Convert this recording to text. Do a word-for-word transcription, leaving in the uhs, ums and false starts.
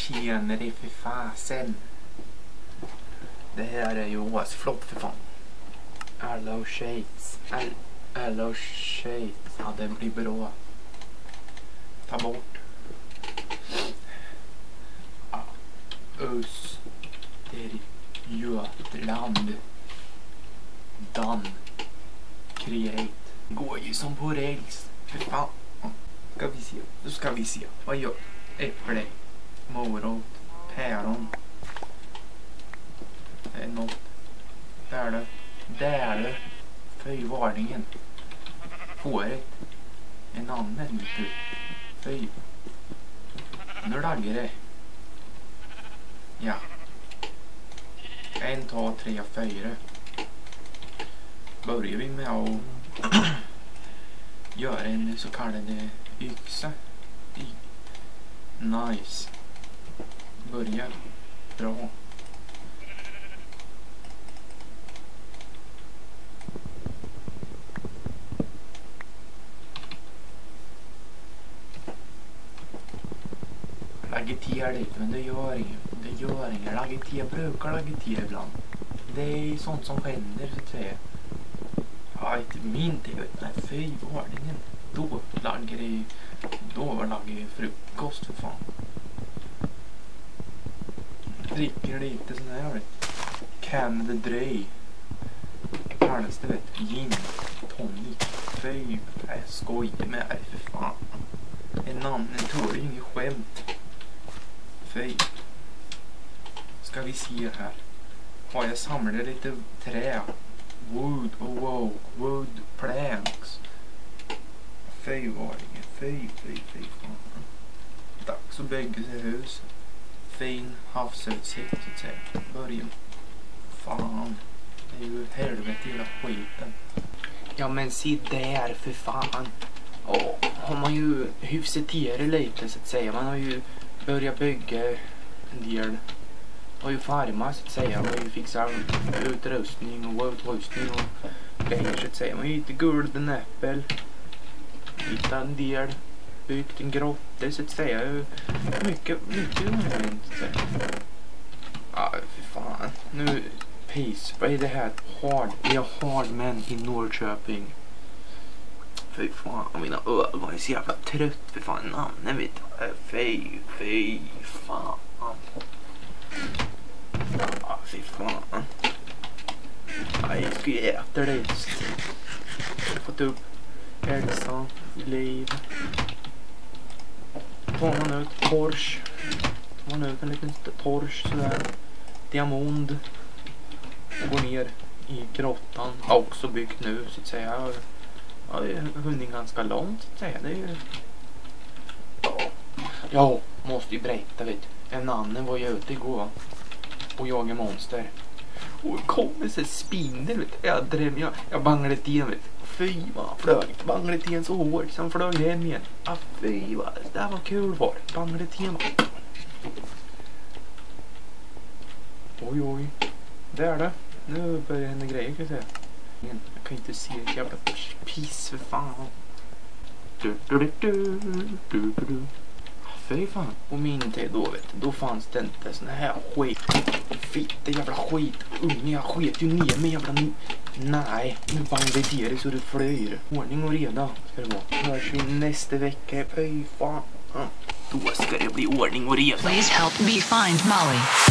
Tjenare för fasen. Det här är ju åsflott för fan. Hello shades. Hello shades. Ja, det blir bra. Ta bort. Ja. Östgötland. Dan. Create. Går ju som på räls. För fan. Ska vi se. Då ska vi se. Vad gör äpple? Morot. Päron. Det är något. Där det. Där det. Fy varningen. Fåret. En annan ute. Fy. Nu laggar det. Ja. En, två, tre, fyra. Börjar vi med att göra en så kallad yxa. Nice. Börjar. Bra. Lagiterar lite, men det gör inget. Det gör inget. Lagiterar brukar lagitera ibland. Det är sånt som händer, så att säga. Ja, inte min det. Nej, fy varningen. Då laggar det. Då var laggar frukost för fan. Dricker lite sån här. Canada Dry. Kallas det, vet. Gin. Tonic. Fy. Jag skojar med det för fan. En annan tål inget skämt. Fy. Ska vi se här. Har jag samlat lite trä. Wood, oh wow, wood planks. Fy varningen, fy, fy, fy fan. Dags att bygga sig hus. Fin havsutsikt, så att säga. Börja. Fan. Det är ju helvete hela skiten. Ja men se där för fan. Åh, har man ju hyfseterat lite, så att säga. Man har ju börjat bygga en del. Har ju farmat, så att säga. Man har ju fixat utrustning och utrustning och grejer, så att säga. Man har ju hittat gulden äppel. Hittat en del. Byggt en grotta, så att säga. Mycket, mycket underligt, så att säga. Ja, för fan. Nu, peace. Vad är det här? Hard. Vi har hardmen i Norrköping. Fy fan, mina ögon är så jävla trött. För fan, namnen vet jag. Fy, fy, fan. Ja, fy fan. Ja, jag ska ju äta det. Jag har fått upp hälsa, liv. Tar man ut tors. Tar man ut en liten tors sådär. Diamond. Och går ner i grottan. Har också byggt nu, så att säga. Ja, det har hunnit ganska långt, så att säga. Det är ju... Ja, ja, måste ju berätta, vet du. En annan var ju ute igår och jagade monster. Och det kom en sån spindel, vet du. Jag drev, jag, jag banglade till en, vet du. Fy vad flög. Banglade till en så hårt som flög hem igen. Ah, fy vad. Det här var kul var. Banglade till en. Oj, oj. Det är det. Nu börjar hända grejer, kan jag säga. Jag kan inte se ett jävla piss för fan. Du, du, du, du, du, du. Fy fan. Och min tid då, vet du, då fanns det inte sån här skit. Fitte jävla skit. Unge, jag sket ju ner med jävla... Nej, nu banditerar det så det flyr. Ordning och reda ska det vara. Hörs vi nästa vecka. Fy fan. Då ska det bli ordning och reda. Please help me find Molly.